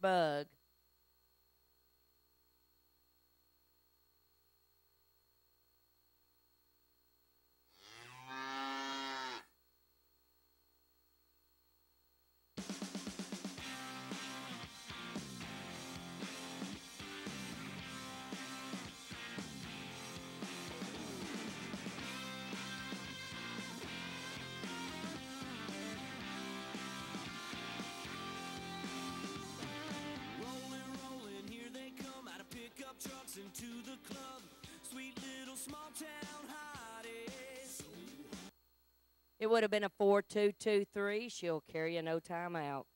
bug. Rolling, here they come out of pickup trucks into the club. Sweet little small town hotties. It would have been a 4-2-2-3. She'll carry you no time out.